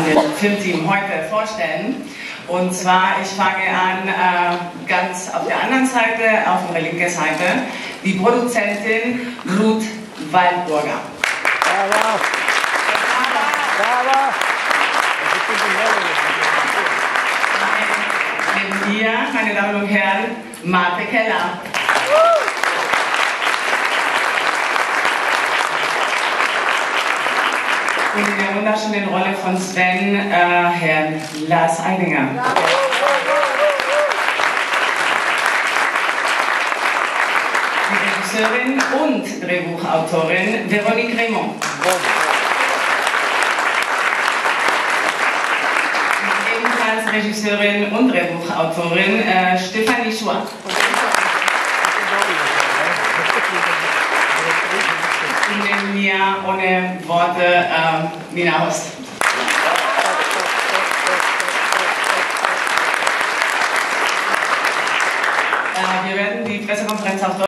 dem Filmteam heute vorstellen. Und zwar, ich fange an ganz auf der anderen Seite, auf der linken Seite, die Produzentin Ruth Waldburger. Bravo. Bravo. Neben ihr, meine Damen und Herren, Marte Keller. Und in der wunderschönen Rolle von Sven, Herrn Lars Eidinger. Die Regisseurin und Drehbuchautorin Veronique Raymond. Und ebenfalls Regisseurin und Drehbuchautorin Stefanie Schua. Und neben mir ohne Worte Nina Host. Wir werden die Pressekonferenz auf